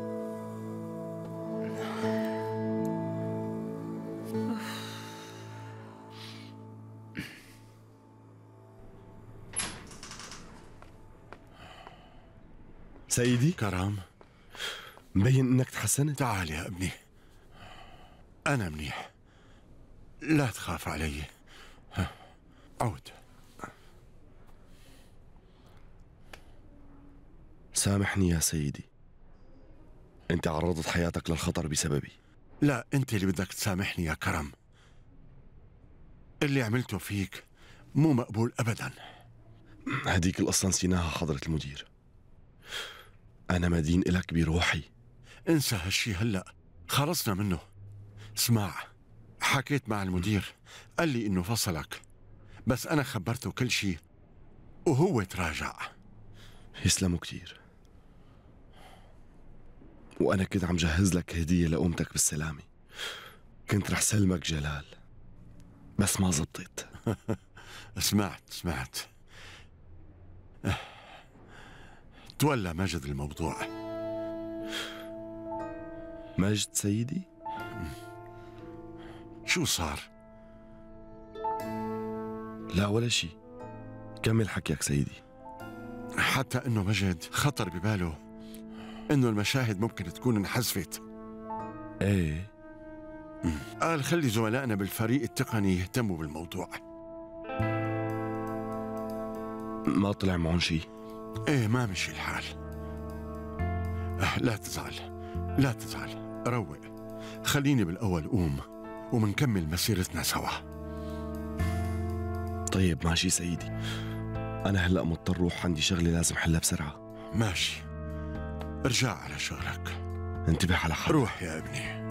سيدي كرم، مبين انك تحسنت. تعال يا ابني، أنا منيح، لا تخاف علي. عود. سامحني يا سيدي، انت عرضت حياتك للخطر بسببي. لا، انت اللي بدك تسامحني يا كرم. اللي عملته فيك مو مقبول أبدا. هديك القصة نسيناها حضرة المدير. أنا مدين إلك بروحي. انسى هالشي هلأ، خلصنا منه. اسمع، حكيت مع المدير، قال لي إنه فصلك، بس أنا خبرته كل شيء وهو تراجع. يسلموا كتير. وأنا كنت عم جهز لك هدية لأمتك بالسلامة، كنت رح سلمك جلال بس ما زبطت. سمعت سمعت تولى مجد الموضوع. مجد سيدي؟ شو صار؟ لا ولا شيء، كمل حكيك سيدي. حتى انه مجد خطر بباله انه المشاهد ممكن تكون انحذفت. ايه، قال خلي زملائنا بالفريق التقني يهتموا بالموضوع. ما طلع معهم شيء؟ ايه ما مشي الحال. لا تزعل لا تزعل، روق، خليني بالاول قوم ومنكمل مسيرتنا سوا. طيب ماشي سيدي، أنا هلأ مضطر روح، عندي شغلة لازم حلها بسرعة. ماشي، ارجع على شغلك. انتبه على حالك. روح يا ابني.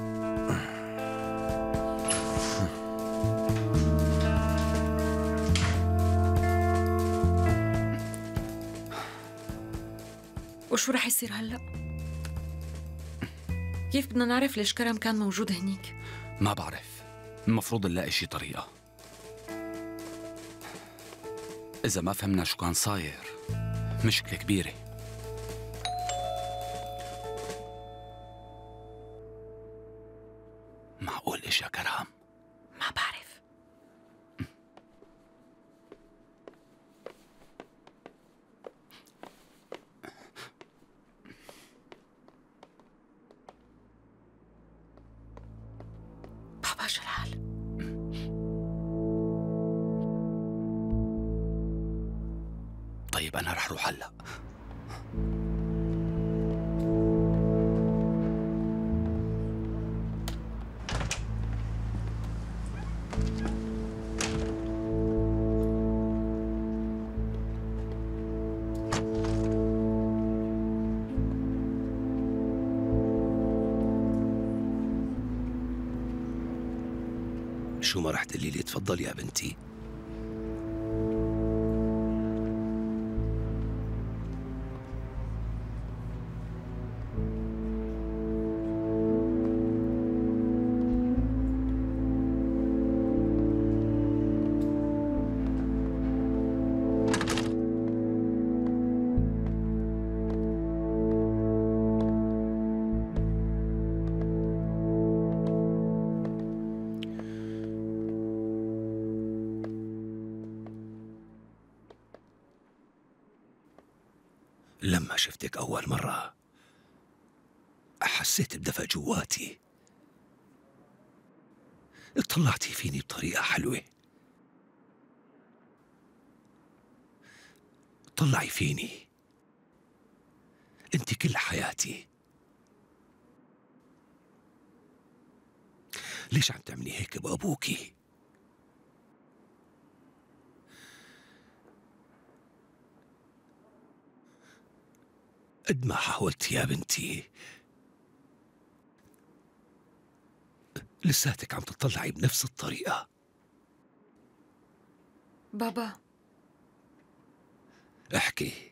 وشو رح يصير هلأ؟ كيف بدنا نعرف ليش كرم كان موجود هنيك؟ ما بعرف، المفروض نلاقي شي طريقة. إذا ما فهمنا شو كان صاير مشكلة كبيرة. معقول إيش يا كرام؟ ما بعرف. بابا جلال، طيب أنا رح روح هلأ. شو ما رح تقولي لي؟ تفضلي يا بنتي. لما شفتك أول مرة حسيت بدفى جواتي، اطلعتي فيني بطريقة حلوة. طلعي فيني، انت كل حياتي. ليش عم تعملي هيك بأبوكي؟ قد ما حاولت يا بنتي لساتك عم تطلعي بنفس الطريقة. بابا احكي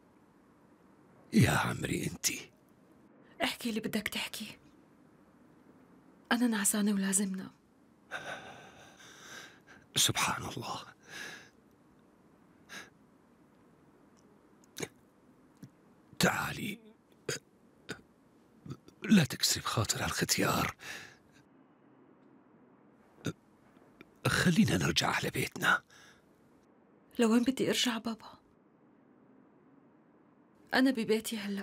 يا عمري، انتي احكي اللي بدك تحكي. أنا نعسانة ولازم نام. سبحان الله. تعالي، لا تكسري بخاطر هالختيار. خلينا نرجع على بيتنا. لوين بدي ارجع بابا؟ أنا ببيتي هلأ.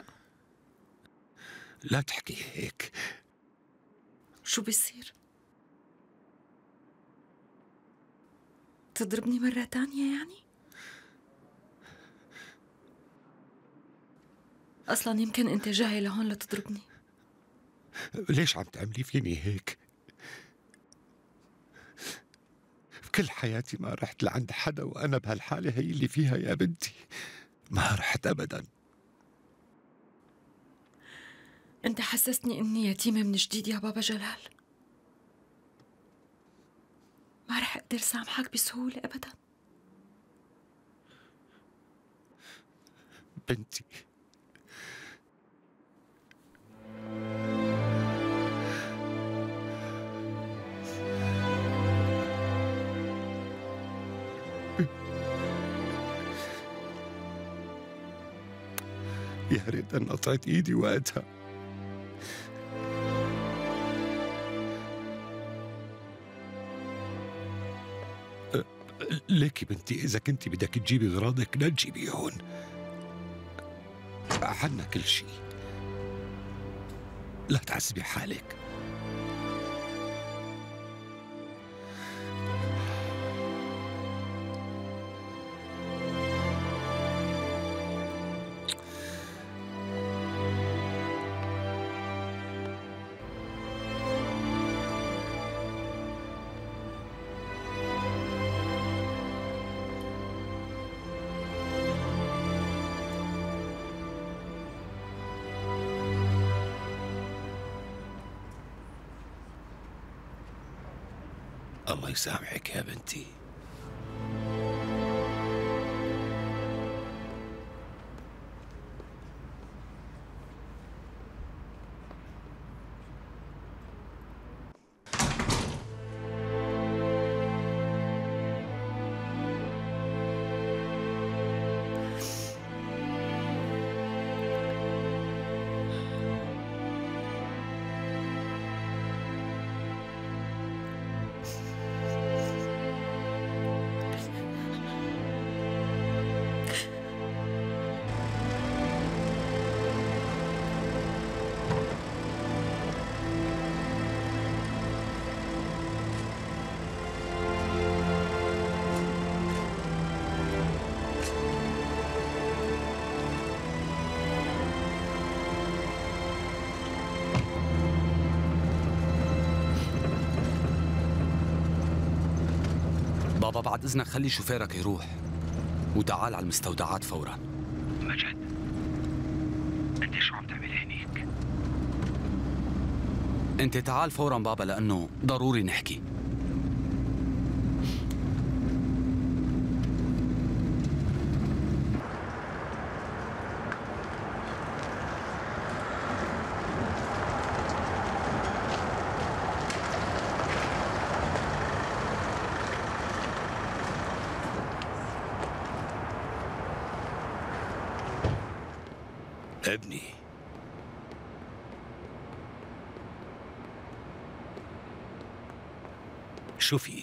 لا تحكي هيك. شو بيصير؟ تضربني مرة تانية يعني؟ أصلاً يمكن أنت جاي لهون لتضربني. ليش عم تعملي فيني هيك؟ كل حياتي ما رحت لعند حدا وأنا بهالحالة هي اللي فيها يا بنتي. ما رحت أبداً. أنت حسستني إني يتيمة من جديد يا بابا جلال. بقدر سامحك بسهولة أبدا. بنتي يا ريت أن قطعت إيدي وقتها. ليكي بنتي، إذا كنتي بدك تجيبي أغراضك لا تجيبي هون، عنا كل شيء، لا تعذبي حالك. الله يسامحك يا بنتي. بابا بعد إذنك خلي شوفيرك يروح وتعال على المستودعات فورا. مجد، أنت شو عم تعمل هنيك؟ أنت تعال فورا بابا، لأنه ضروري نحكي. ابني، شو في؟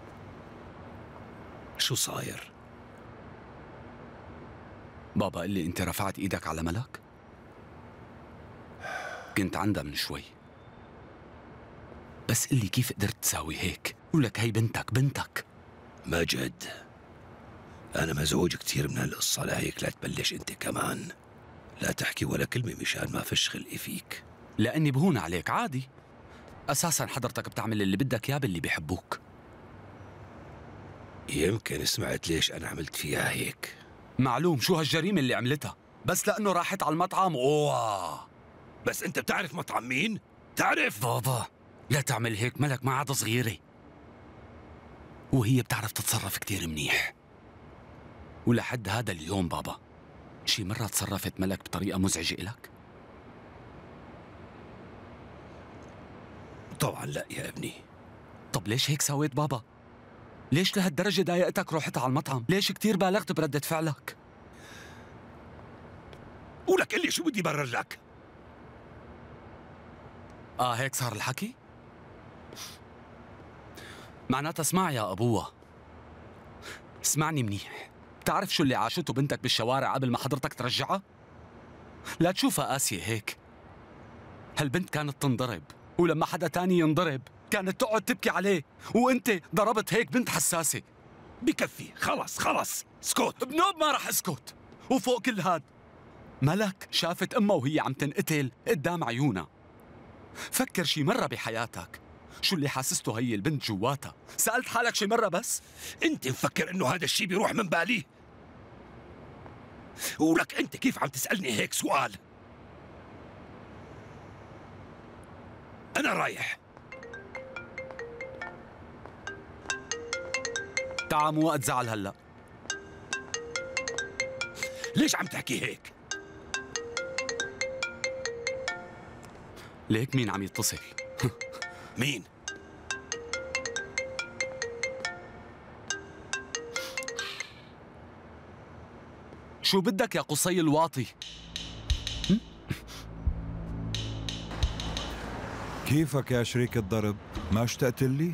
شو صاير؟ بابا قل لي، أنت رفعت إيدك على ملك؟ كنت عندها من شوي، بس قل لي كيف قدرت تساوي هيك؟ ولك هي بنتك بنتك. ماجد، أنا مزعوج كثير من هالقصة، لهيك لا تبلش أنت كمان، لا تحكي ولا كلمة مشان ما فش خلقي فيك. لأني بهون عليك عادي، أساساً حضرتك بتعمل اللي بدك إياه باللي بيحبوك. يمكن سمعت ليش أنا عملت فيها هيك. معلوم شو هالجريمة اللي عملتها، بس لأنه راحت على المطعم. أوه، بس أنت بتعرف مطعم مين؟ تعرف؟ بابا لا تعمل هيك، ملك ما عاد صغيرة وهي بتعرف تتصرف كتير منيح. ولحد هذا اليوم بابا، شي مرة تصرفت ملك بطريقة مزعجة إلك؟ طبعا لا يا ابني. طب ليش هيك سويت بابا؟ ليش لهالدرجة ضايقتك روحت على المطعم؟ ليش كتير بالغت بردة فعلك؟ ولك قل لي شو بدي برر لك؟ آه هيك صار الحكي؟ معناتها اسمع يا أبوه، اسمعني منيح. بتعرف شو اللي عاشته بنتك بالشوارع قبل ما حضرتك ترجعها؟ لا تشوفها قاسية هيك. هالبنت كانت تنضرب، ولما حدا تاني ينضرب كانت تقعد تبكي عليه، وانت ضربت هيك بنت حساسة. بكفي، خلص خلص، اسكت. بنوب ما رح اسكت. وفوق كل هاد، ملك شافت امها وهي عم تنقتل قدام عيونها. فكر شي مرة بحياتك شو اللي حاسسته هي البنت جواتها؟ سألت حالك شي مرة بس؟ انت مفكر انه هذا الشي بيروح من بالي؟ ولك انت كيف عم تسألني هيك سؤال؟ انا رايح. تعال مو وقت زعل هلا. ليش عم تحكي هيك؟ ليك مين عم يتصل؟ مين؟ شو بدك يا قصي الواطي؟ كيفك يا شريك الضرب؟ ما اشتقت لي؟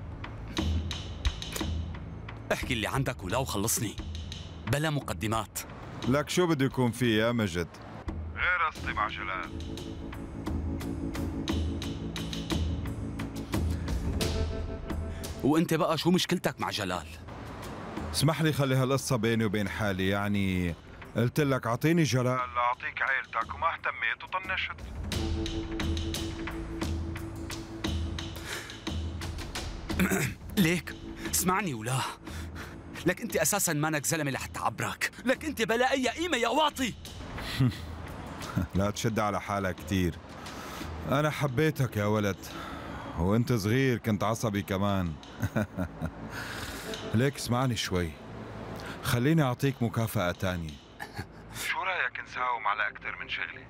احكي اللي عندك ولا وخلصني بلا مقدمات. لك شو بده يكون فيه يا مجد؟ غير قصتي مع جلال. وانت بقى شو مشكلتك مع جلال؟ اسمح لي خلي هالقصة بيني وبين حالي، يعني قلت لك اعطيني جلال. هلا اعطيك عيلتك وما اهتميت وطنشت. ليك اسمعني ولا لك انت اساسا مانك زلمه لحتى عبرك، لك انت بلا اي قيمه يا واطي. لا تشد على حالك كتير، انا حبيتك يا ولد، وانت صغير كنت عصبي كمان. ليك اسمعني شوي، خليني اعطيك مكافأة تانية. شو رايك نساوم على اكثر من شغله؟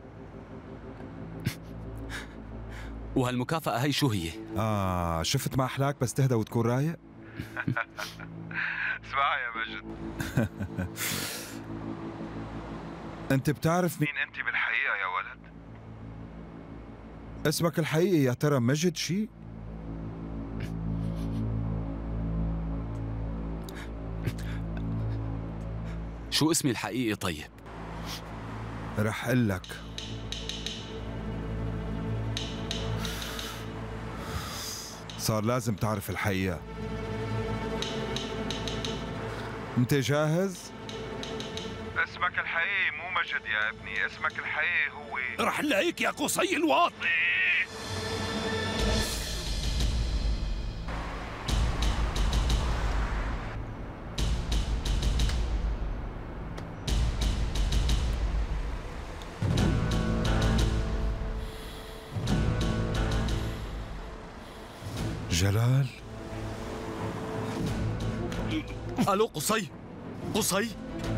وهالمكافأة هي شو هي؟ آه شفت ما أحلاك بس تهدى وتكون رايق؟ اسمع يا مجد. أنت بتعرف مين أنت بالحقيقة يا ولد؟ اسمك الحقيقي يا ترى مجد شي؟ شو اسمي الحقيقي طيب؟ رح أقول لك. صار لازم تعرف الحقيقة. انت جاهز؟ اسمك الحقيقي مو مجد يا ابني، اسمك الحقيقي هو رح نلاقيك يا قصي الواطي. جلال. الو قصي، قصي.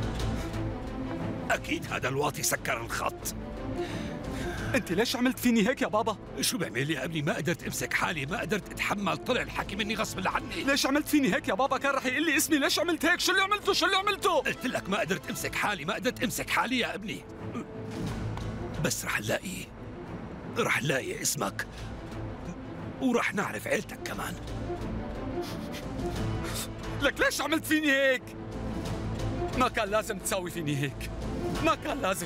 اكيد هذا الواطي سكر الخط. انت ليش عملت فيني هيك يا بابا؟ شو بعمل يا ابني؟ ما قدرت امسك حالي، ما قدرت اتحمل، طلع الحكي مني غصب عني. ليش عملت فيني هيك يا بابا؟ كان رح يقول لي اسمي، ليش عملت هيك؟ شو اللي عملته؟ شو اللي عملته؟ قلت لك ما قدرت امسك حالي، ما قدرت امسك حالي يا ابني. بس رح نلاقي رح نلاقي اسمك ورح نعرف عيلتك كمان. لك ليش عملت فيني هيك؟ ما كان لازم تساوي فيني هيك، ما كان لازم.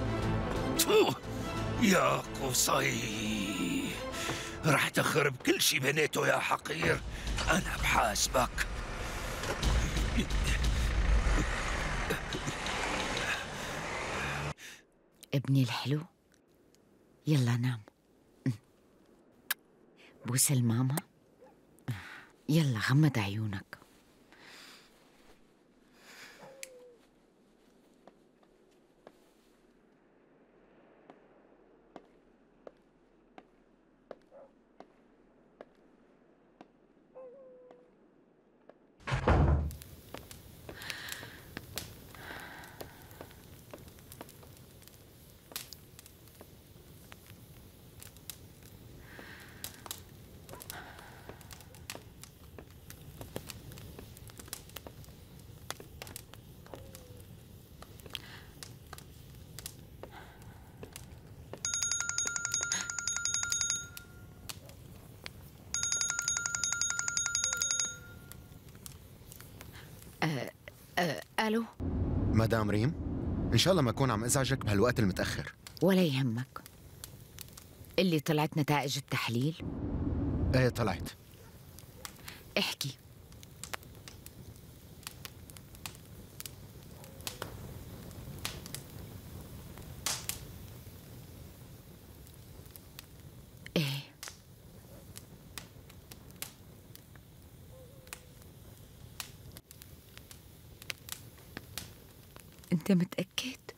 يا قصي رح تخرب كل شي بنيته يا حقير، أنا بحاسبك. ابني الحلو، يلا نام. بوس الماما، يلا غمض عيونك. أه أه ألو مدام ريم، إن شاء الله ما أكون عم أزعجك بهالوقت المتأخر. ولا يهمك. اللي طلعت نتائج التحليل؟ إيه طلعت. احكي. ايه انت متأكد؟